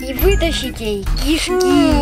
и вытащить ей кишки.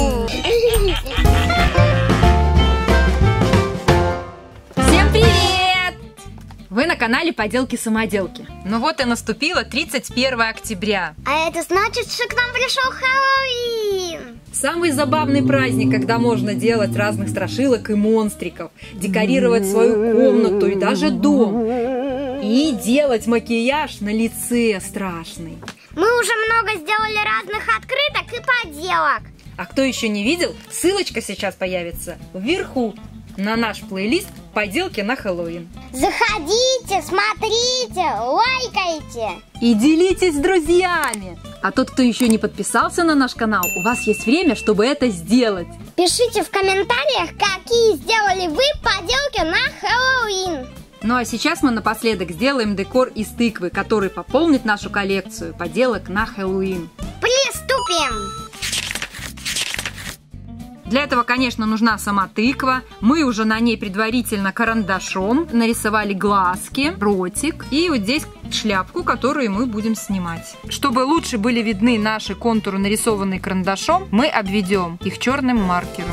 Всем привет! Вы на канале Поделки-самоделки. Ну вот и наступило 31 октября. А это значит, что к нам пришел Хэллоуин. Самый забавный праздник, когда можно делать разных страшилок и монстриков, декорировать свою комнату и даже дом, и делать макияж на лице страшный. Мы уже много сделали разных открыток и поделок. А кто еще не видел, ссылочка сейчас появится вверху на наш плейлист «Поделки на Хэллоуин». Заходите, смотрите, лайкайте. И делитесь с друзьями. А тот, кто еще не подписался на наш канал, у вас есть время, чтобы это сделать. Пишите в комментариях, какие сделали вы поделки на Хэллоуин. Ну а сейчас мы напоследок сделаем декор из тыквы, который пополнит нашу коллекцию поделок на Хэллоуин. Приступим! Для этого, конечно, нужна сама тыква. Мы уже на ней предварительно карандашом нарисовали глазки, ротик и вот здесь шляпку, которую мы будем снимать. Чтобы лучше были видны наши контуры, нарисованные карандашом, мы обведем их черным маркером.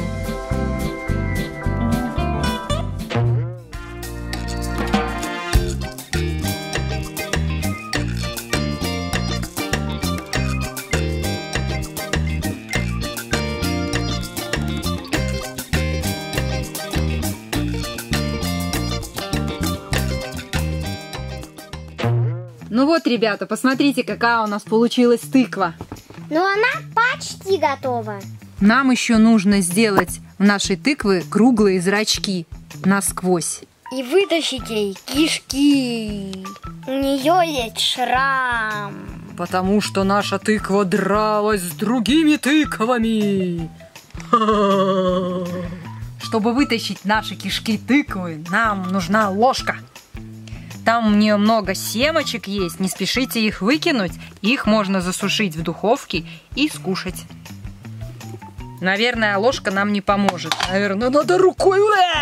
Ну вот, ребята, посмотрите, какая у нас получилась тыква. Но она почти готова. Нам еще нужно сделать в нашей тыквы круглые зрачки насквозь. И вытащить ей кишки. У нее есть шрам. Потому что наша тыква дралась с другими тыквами. Чтобы вытащить наши кишки тыквы, нам нужна ложка. Там у нее много семечек есть, не спешите их выкинуть. Их можно засушить в духовке и скушать. Наверное, ложка нам не поможет. Наверное, надо рукой.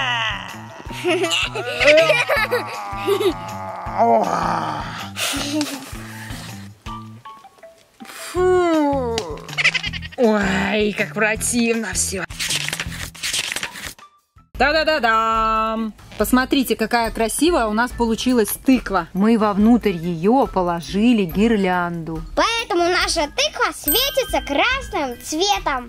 Фу. Ой, как противно все. Да-да-да-дам! Посмотрите, какая красивая у нас получилась тыква. Мы вовнутрь ее положили гирлянду. Поэтому наша тыква светится красным цветом.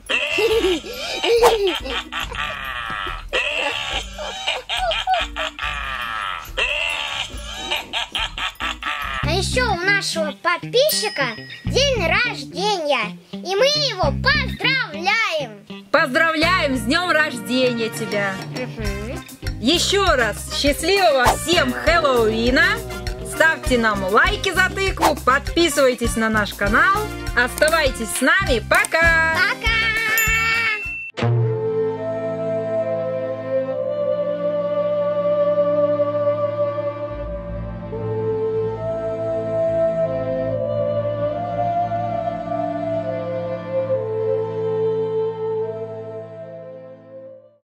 А еще у нашего подписчика день рождения, и мы его поздравляем! Поздравляем с днем рождения тебя! Еще раз счастливого всем Хэллоуина! Ставьте нам лайки за тыкву, подписывайтесь на наш канал, оставайтесь с нами, пока! Пока!